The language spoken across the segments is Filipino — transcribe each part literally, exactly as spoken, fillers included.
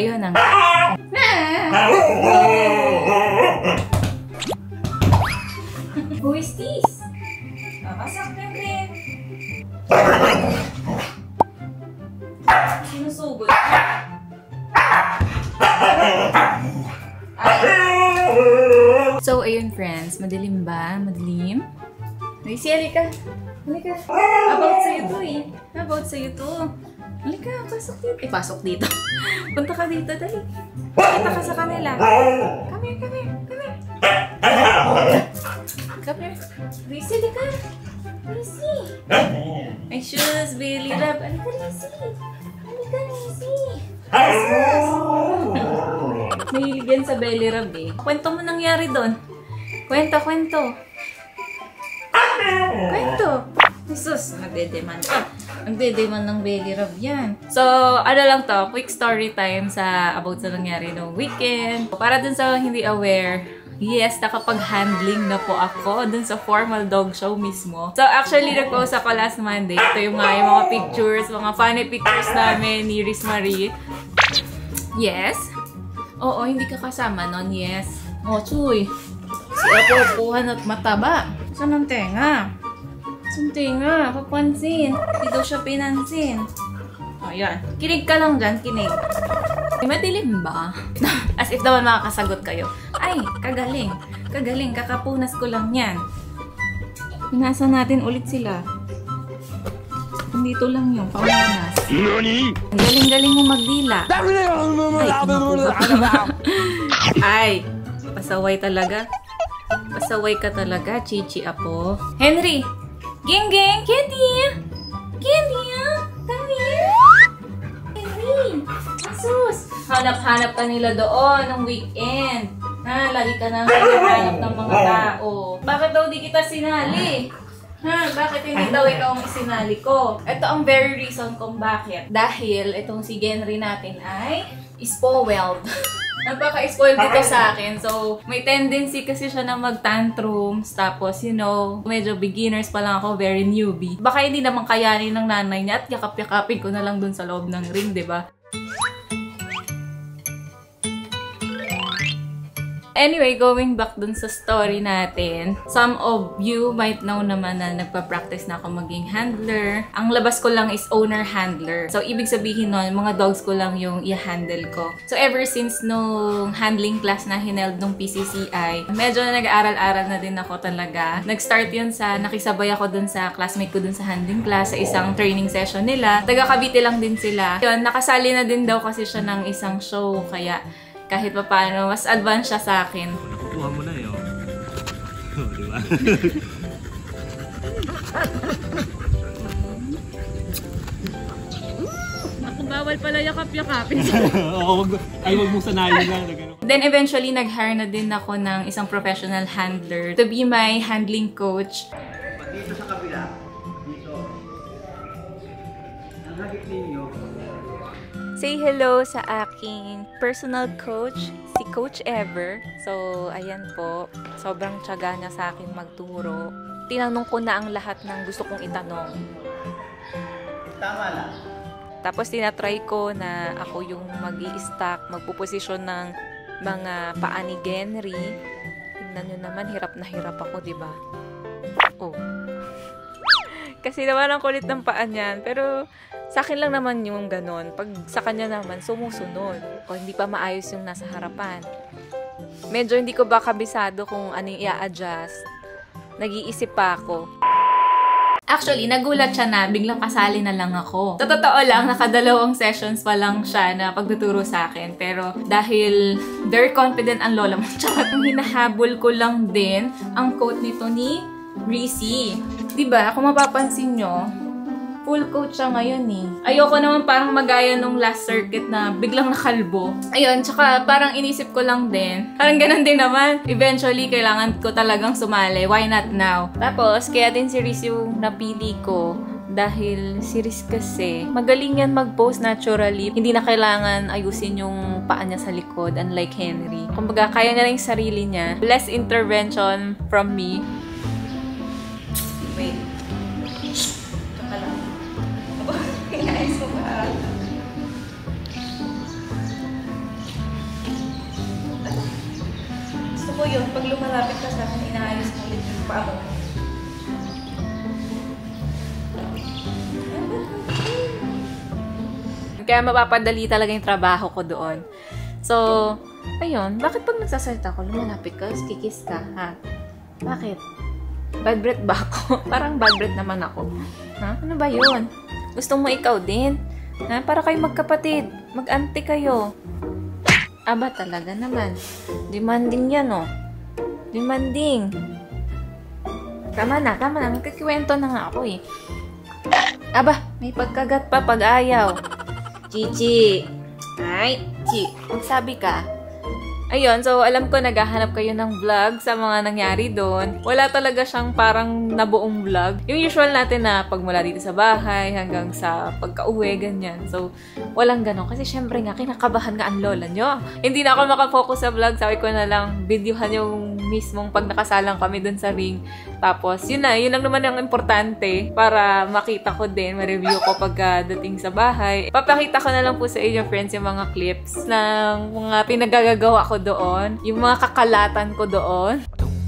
ayun ang... Who is this? Nakasak na rin. Sinusugod. So, ayun friends. Madilim ba? Madilim? Gracie, halika. Halika. About sa'yo to eh. About sa'yo to. Halika, pasok dito. Eh, pasok dito. Punta ka dito, dali. Punta ka sa kanila. Come here, come here, come here. Come here. Gracie, halika. Gracie. My shoes, Billy Rab. Halika, Gracie. Halika, Gracie. Mahilig yan sa belly rub eh. Kwento mo nangyari doon. Kwento, kwento. Kwento. Jesus, nagde-demand ka. Nagde-demand ng belly rub yan. So, ano lang to, quick story time sa about sa nangyari noong weekend. Para dun sa hindi aware, yes, nakapag-handling na po ako dun sa formal dog show mismo. So, actually, nag-post ako last Monday. Ito yung mga, yung mga pictures, mga funny pictures namin ni Riz Marie. Yes? Oo, hindi ka kasama nun, yes. Oh, Chuy. Si Apo, puhan at mataba. Saan ang tenga? Saan tenga? Papansin. Hindi daw siya pinansin. O, yan. Kinig ka lang dyan, kinig. Madilim ba? As if naman makakasagot kayo. Ay, kagaling. Kagaling, kakapunas ko lang yan. Pinasa natin ulit sila. Dito lang yung pamunas. Ang galing-galing mo magdila. Ay, Ay, pasaway talaga. Pasaway ka talaga, Chichi Apo. Henry! Ging-ging! Candy! Candy! Come here! Henry! Sus! Hanap-hanap ka nila doon ng weekend. Ha, lagi ka nang hanap ng mga tao. Bakit daw di kita sinali? Ha, bakit hindi daw ikaw ang isinali ko? Ito ang very reason kung bakit. Dahil itong si Genry natin ay spoiled. Napaka-spoiled dito sa akin. So, may tendency kasi siya na mag-tantrums. Tapos, you know, medyo beginners pa lang ako, very newbie. Baka hindi naman kayanin ng nanay niya at yakap-yakapin ko na lang dun sa loob ng ring, diba? Anyway, going back dun sa story natin, some of you might know naman na nagpa-practice na ako maging handler. Ang labas ko lang is owner-handler. So, ibig sabihin nun, mga dogs ko lang yung i-handle ko. So, ever since nung handling class na hineld nung P C C I, medyo na nag-aaral-aral na din ako talaga. Nag-start yun sa, nakisabay ako dun sa classmate ko dun sa handling class, sa isang training session nila. Taga-Cavite lang din sila. Yun, nakasali na din daw kasi siya ng isang show, kaya kahit pa paano, mas advance siya sa akin. Nakuha mo na yun. Oh, di ba? Naku, bawal pala yakap-yakapin. Oo, ay wag mong sanayin lang. Then eventually, nag-hire na din ako ng isang professional handler to be my handling coach. Dito sa kabila, dito. Ang hagit ninyo. Say hello sa aking personal coach, si Coach Ever. So, ayan po. Sobrang tiyaga niya sa akin magturo. Tinanong ko na ang lahat ng gusto kong itanong. Tama lang. Tapos, tinatry ko na ako yung mag-i-stack, magpuposisyon ng mga paa ni Genry. Tingnan nyo naman, hirap na hirap ako, di ba? Oh. Kasi naman ang kulit ng paa niyan. Pero, sa akin lang naman yung ganon. Pag sa kanya naman, sumusunod. O hindi pa maayos yung nasa harapan. Medyo hindi ko ba kabisado kung anong i-adjust. Nag-iisip pa ako. Actually, nagulat siya na biglang kasali na lang ako. Sa totoo lang, nakadalawang sessions pa lang siya na pagtuturo sa akin. Pero dahil very confident ang lola mo, tsaka hinahabol ko lang din ang quote nito ni Reese. Diba, kung mapapansin nyo, full coat siya ngayon eh. Ayoko naman parang magaya nung last circuit na biglang nakalbo. Ayun, tsaka parang inisip ko lang din. Parang ganun din naman. Eventually, kailangan ko talagang sumali. Why not now? Tapos, kaya din si Riz yung napili ko. Dahil si Riz kasi, magaling yan mag-pose naturally. Hindi na kailangan ayusin yung paa niya sa likod, unlike Henry. Kumbaga, kaya niya na yung sarili niya. Less intervention from me. Wait. ko yun, pag lumalapit ka sa akin, inaayos mo ulit yung paa mo. Kaya mapapadali talaga yung trabaho ko doon. So, ayun, bakit pag nagsasalita ko, lumalapit ka, kikis ka, ha? Bakit? Bad breath ba ako? Parang bad breath naman ako. Ha? Ano ba yun? Gusto mo ikaw din? Ha? Para kayo magkapatid. Mag-auntie kayo. Aba talaga naman. Demanding yan, oh. Demanding. Tama na, tama na. Magkakiwento na nga ako, eh. Aba, may pagkagat pa pag ayaw. Chichi. Ay, Chi. Magsabi ka. Ayun, so alam ko naghahanap kayo ng vlog sa mga nangyari doon. Wala talaga siyang parang nabuong vlog. Yung usual natin na pagmula dito sa bahay hanggang sa pagka-uwi, ganyan. So, walang ganon. Kasi syempre nga, kinakabahan nga ang lola nyo. Hindi na ako makafocus sa vlog. Sabi ko na lang, videohan yung mismong pag nakasalang kami doon sa ring. Tapos, yun na. Yun lang naman ang importante para makita ko din, ma-review ko pagdating sa bahay. Papakita ko na lang po sa inyo, friends, yung mga clips ng mga pinagagagawa ko doon, yung mga kakalatan ko doon.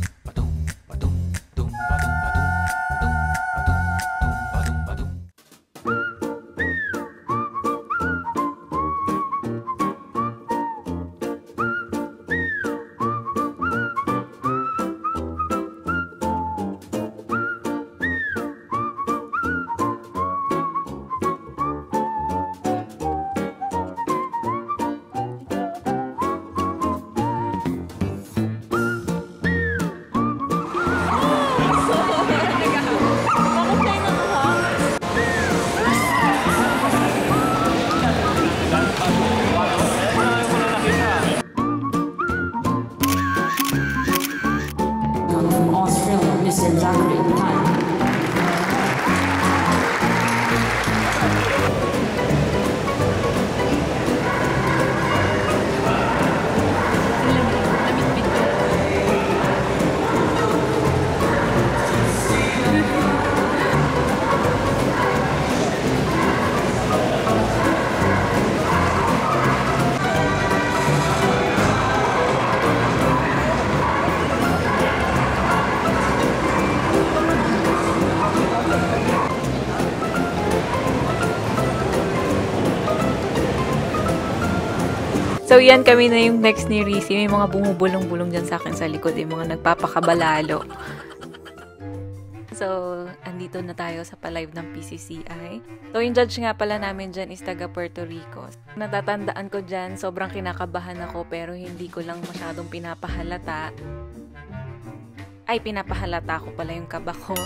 So, yan kami na yung next ni Rizzy. May mga bumubulong-bulong dyan sa akin sa likod. Yung mga nagpapakabalalo. So, andito na tayo sa pa-live ng P C C I. So, yung judge nga pala namin dyan is taga Puerto Rico. Natatandaan ko dyan, sobrang kinakabahan ako pero hindi ko lang masyadong pinapahalata. Ay, pinapahalata ko pala yung kaba ko.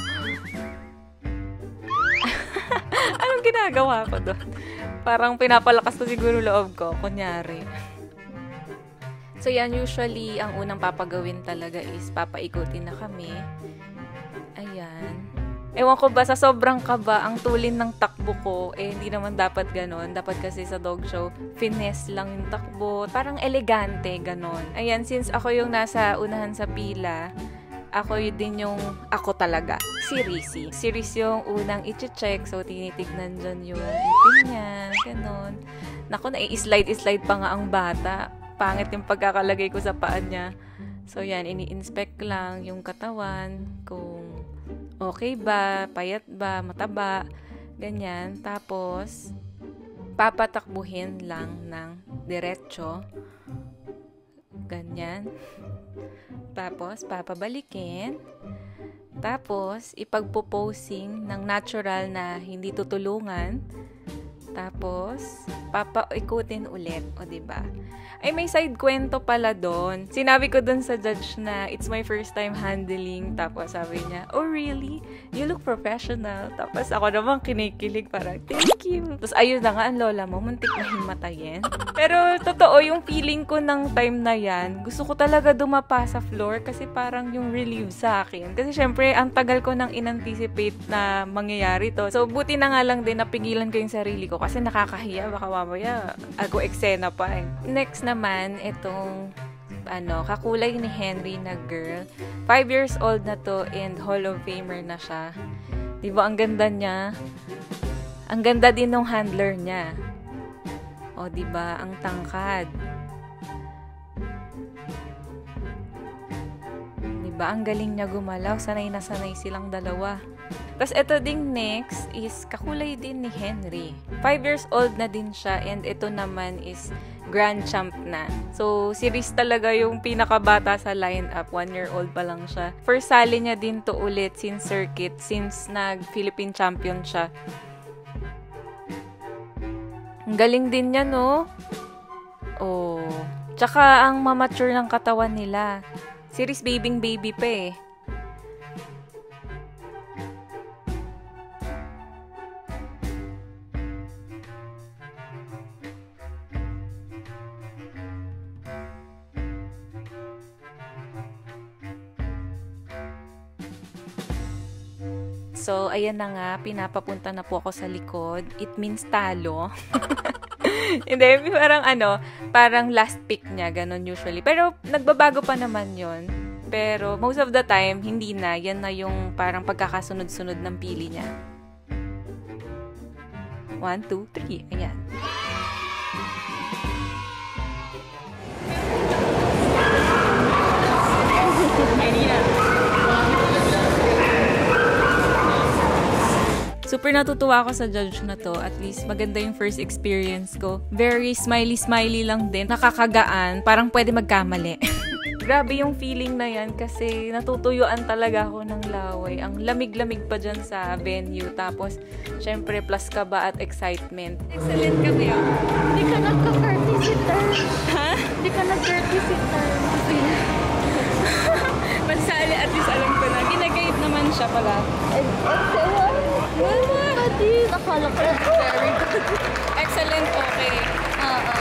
Anong ginagawa ko doon? Parang pinapalakas ko siguro loob ko, kunyari. So yan, usually, ang unang papagawin talaga is papaikutin na kami. Ayan. Ewan ko ba, sa sobrang kaba, ang tulin ng takbo ko, eh, hindi naman dapat ganon. Dapat kasi sa dog show, finesse lang yung takbo. Parang elegante, ganon. Ayan, since ako yung nasa unahan sa pila, ako yun din yung, ako talaga, si Rizzy. Si Rizzy yung unang i-check, so tinitignan dyan yung ipin niya, ganon. Naku, na-i-slide-slide pa nga ang bata. Pangit yung pagkakalagay ko sa paan niya. So yan, ini-inspect lang yung katawan, kung okay ba, payat ba, mataba, ganyan. Tapos, papatakbuhin lang ng diretso. Ganyan. Tapos, papabalikin. Tapos, ipagpo-posing ng natural na hindi tutulungan. Tapos, papaikutin ulit. O, diba? Ay, may side kwento pala doon. Sinabi ko doon sa judge na it's my first time handling. Tapos sabi niya, oh really? You look professional. Tapos ako naman kinikilig parang, thank you. Tapos ayun na nga, ang lola mo, muntik na himatayin. Pero totoo, yung feeling ko ng time na yan, gusto ko talaga dumapa sa floor kasi parang yung relief sa akin. Kasi syempre, ang tagal ko nang in-anticipate na mangyayari to. So, buti na nga lang din napigilan ko yung sarili ko kasi nakakahiya. Baka mamaya, ako eksena pa eh. Next naman, itong ano, kakulay ni Henry na girl. Five years old na to and Hall of Famer na siya. Diba, ang ganda niya? Ang ganda din ng handler niya. O, diba, ang tangkad. Diba? Ang galing niya gumalaw. Sanay na sanay silang dalawa. Tapos ito ding next is kakulay din ni Henry. Five years old na din siya and ito naman is grand champ na. So, si Riz talaga yung pinakabata sa lineup. One year old pa lang siya. First sali niya din to ulit since circuit, since nag-Philippine champion siya. Ang galing din niya, no? Oh. Tsaka ang mamature ng katawan nila. Si Riz babing baby pa eh. So, ayan na nga, pinapapunta na po ako sa likod. It means talo. Hindi, parang ano, parang last pick niya, ganun usually. Pero, nagbabago pa naman yon. Pero, most of the time, hindi na. Yan na yung parang pagkakasunod-sunod ng pili niya. One, two, three. Ayan. Super natutuwa ako sa judge na to. At least maganda yung first experience ko. Very smiley-smiley lang din. Nakakagaan. Parang pwede magkamali. Grabe yung feeling na yan kasi natutuyuan talaga ako ng laway. Ang lamig-lamig pa dyan sa venue. Tapos, syempre, plus kaba at excitement. Excellent kami ako. Hindi ka nagka-courtesy turn. Ha? Hindi ka nag-courtesy turn. Mansali, at least alam ko na. Ginaguide naman siya pala. Excellent. Mama! Pati, nakala ko. Very good. Excellent, okay. Oo.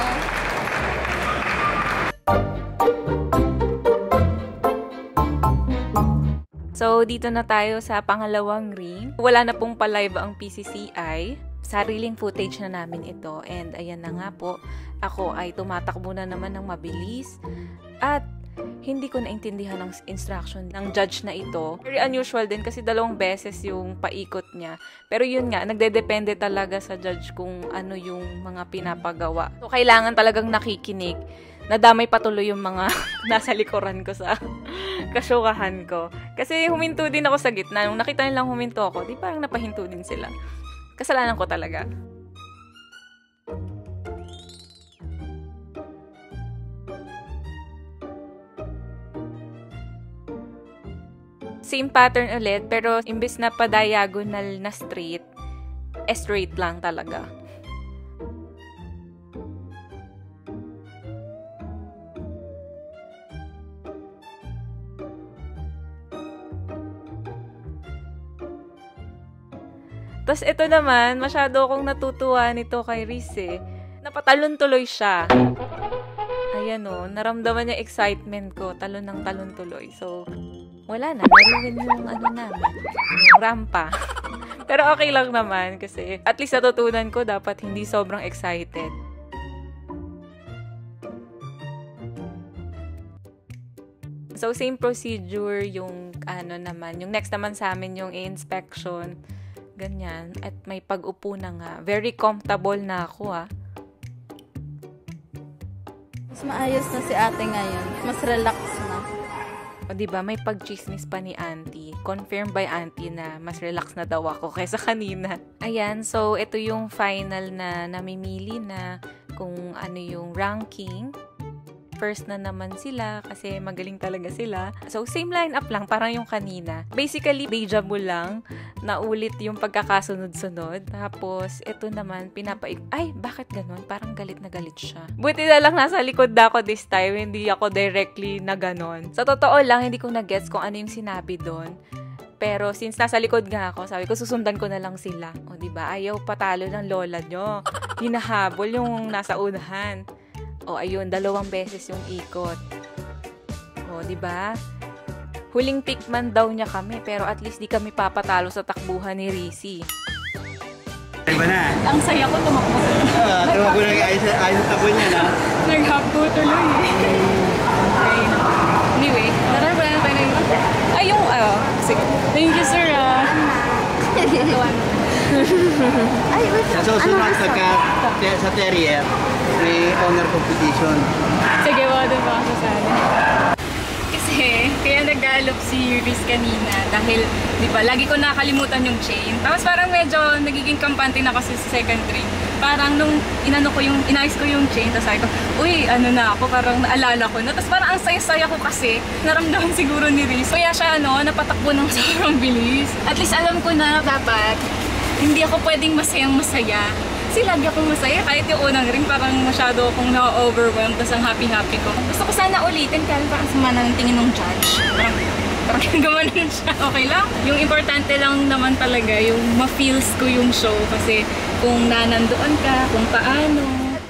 So, dito na tayo sa pangalawang ring. Wala na pong pa-live ang P C C I. Sariling footage na namin ito. And ayan na nga po, ako ay tumatakbo na naman ng mabilis. At hindi ko naintindihan ang instruction ng judge na ito. Very unusual din kasi dalawang beses yung paikot niya. Pero yun nga, nagdedepende talaga sa judge kung ano yung mga pinapagawa. So, kailangan talagang nakikinig. Nadamay patuloy yung mga nasa likuran ko sa kasyukahan ko. Kasi huminto din ako sa gitna. Nung nakita nilang huminto ako, di parang napahinto din sila. Kasalanan ko talaga. Same pattern ulit, pero imbes na pa-diagonal na straight, eh straight lang talaga. Tapos ito naman, masyado akong natutuwa nito kay Riz eh. Napatalon tuloy siya. Ayan o, naramdaman niya excitement ko. Talon ng talon tuloy. So, wala na. Naruwin yung ano namin. Yung rampa. Pero okay lang naman kasi at least natutunan ko dapat hindi sobrang excited. So, same procedure yung ano naman. Yung next naman sa amin yung inspection. Ganyan. At may pag-upo na nga. Very comfortable na ako ah. Mas maayos na si ate ngayon. Mas relax na. O diba, may pag-chismis pa ni auntie. Confirmed by auntie na mas relax na daw ako kaysa kanina. Ayan, so ito yung final na namimili na kung ano yung ranking. First na naman sila kasi magaling talaga sila. So, same lineup lang, parang yung kanina. Basically, deja vu lang. Naulit yung pagkakasunod-sunod. Tapos, ito naman, pinapaig... Ay, bakit ganun? Parang galit na galit siya. Buti na lang nasa likod na ako this time. Hindi ako directly na ganun. Sa totoo lang, hindi ko na-gets kung ano yung sinabi doon. Pero, since nasa likod nga ako, sabi ko, susundan ko na lang sila. O, diba? Ayaw patalo ng lola nyo. Hinahabol yung nasa unahan. O, ayun, dalawang beses yung ikot. O, di ba? Huling pick man daw niya kami, pero at least di kami papatalo sa takbuhan ni Rizzy. Iba na. Ang saya ko tumakbo. Ah, tumakbo na ayos ayos ang takbo niya na. Nag-hapgo tuloy eh. Okay. Anyway, narar ba na tayo na yun? Ay, yung, ano, sige. Thank you, sir, ah. Ay, wait. Sa susunod pagka sa terrier, may honor competition. Sige, wala din pa ako sasali. Kasi Kasi, kaya nag-gallop si Riz kanina dahil, di ba, lagi ko nakakalimutan yung chain. Tapos parang medyo nagiging kampante na kasi sa second drink. Parang nung inano ko yung, inayos ko yung chain, tapos sabi ko, uy, ano na ako, parang naalala ko na. Tapos parang ang saya-saya ko kasi, naramdaman siguro ni Riz. Kaya siya, ano, napatakbo ng sobrang bilis. At least alam ko na dapat, hindi ako pwedeng masayang masaya. Kasi lagi akong masaya. Kahit yung unang ring, parang masyado akong na-overwhelmed. Tapos ang happy-happy ko. Gusto ko sana ulitin, kaya parang sama ng tingin ng judge. Parang, parang gamanin siya. Okay lang. Yung importante lang naman talaga, yung ma-feels ko yung show. Kasi kung nanandoon ka, kung paano.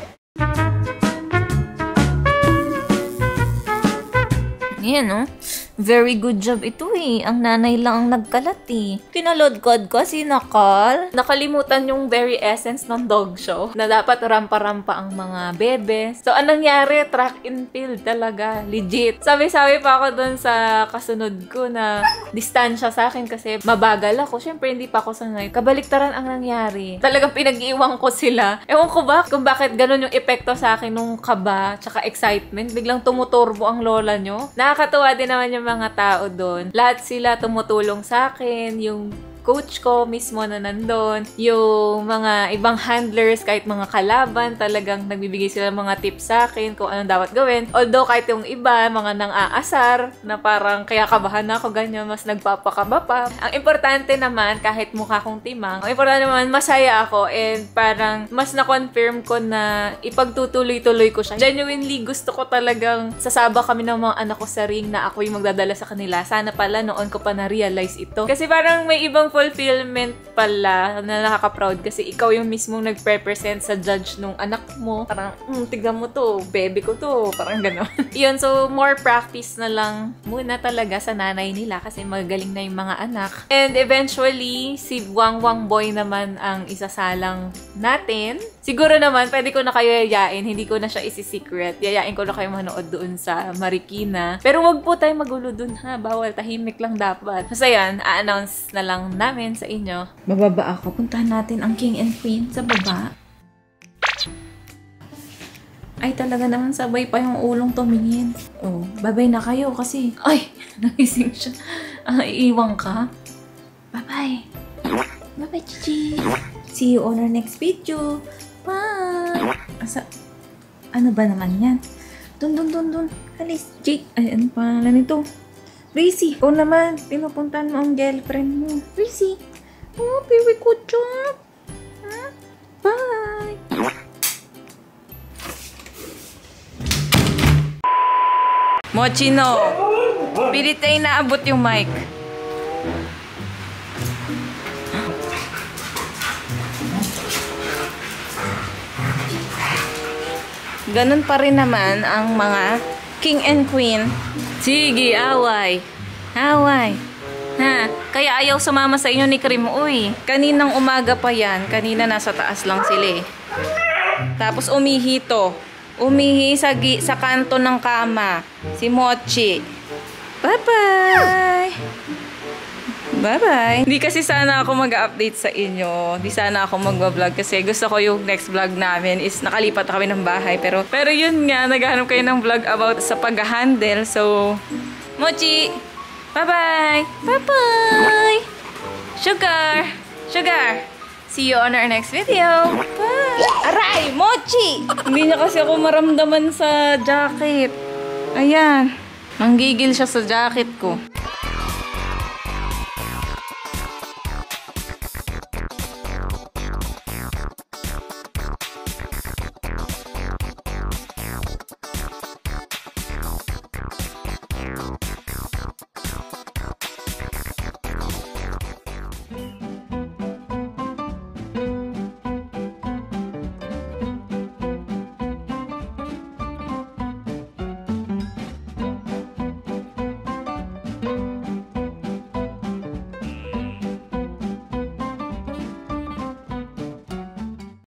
Yan, no? Very good job ito eh. Ang nanay lang ang nagkalat eh. Kinalodkod ko si Nakal. Nakalimutan yung very essence ng dog show na dapat rampa-rampa ang mga bebe. So, anong nangyari? Track and field talaga. Legit. Sabi-sabi pa ako dun sa kasunod ko na distansya sa akin kasi mabagal ako. Siyempre, hindi pa ako sanay. Kabaliktaran ang nangyari. Talagang pinag-iwang ko sila. Ewan ko ba kung bakit ganun yung epekto sa akin nung kaba tsaka excitement. Biglang tumuturbo ang lola nyo. Nakakatuwa din naman yung mga tao doon. Lahat sila tumutulong sa akin, yung coach ko mismo na nandun, yung mga ibang handlers, kahit mga kalaban, talagang nagbibigay sila mga tips sa akin kung anong dapat gawin. Although, kahit yung iba, mga nang-aasar, na parang kaya kabahan na ako, ganyan, mas nagpapakaba pa. Ang importante naman, kahit mukha kong timang, ang importante naman, masaya ako and parang mas na-confirm ko na ipagtutuloy-tuloy ko siya. Genuinely, gusto ko talagang sasaba kami ng mga anak ko sa ring na ako yung magdadala sa kanila. Sana pala noon ko pa na-realize ito. Kasi parang may ibang fulfillment pala na nakaka-proud kasi ikaw yung mismong nagpe-present sa judge nung anak mo. Parang, mm, tignan mo to, baby ko to. Parang gano'n. Yun, so more practice na lang muna talaga sa nanay nila kasi magaling na yung mga anak. And eventually, si Wang Wang Boy naman ang isasalang natin. Siguro naman, pwede ko na kayo yayain. Hindi ko na siya isi-secret. Yayain ko na kayo manood doon sa Marikina. Pero wag po tayo magulo doon ha. Bawal, tahimik lang dapat. Basta yan, a-announce na lang namin sa inyo. Bababa ako. Puntahan natin ang King and Queen sa baba. Ay, talaga naman sabay pa yung ulong tumingin. Oh, babay na kayo kasi. Ay, nagising siya. Ah, iiwang ka. Bye-bye. Bye-bye, Chichi. See you on our next video. Bye! Asa, ano ba naman yan? Dun, dun, dun, dun. Alis, Jake. Ay, ano pangalan nito? Racy, ikaw naman. Pinupuntahan mo ang girlfriend mo. Racy. Oh, very good job. Huh? Bye! Mochino, pilit ay naabot yung mic. Ganun pa rin naman ang mga king and queen. Sige, away. Away. Ha? Kaya ayaw sumama sa inyo ni Krim. Uy, kaninang umaga pa yan. Kanina nasa taas lang sila eh. Tapos umihi to. Umihi sa, sa kanto ng kama. Si Mochi. Bye-bye! Bye-bye! Hindi kasi sana ako mag-update sa inyo. Hindi sana ako mag-vlog kasi gusto ko yung next vlog namin is nakalipat kami ng bahay. Pero, pero yun nga, naghanap kayo ng vlog about sa pag-handle. So, Mochi! Bye-bye! Bye-bye! Sugar! Sugar! See you on our next video! Bye! Aray! Mochi! Hindi niya kasi ako maramdaman sa jacket. Ayan. Nanggigil siya sa jacket ko.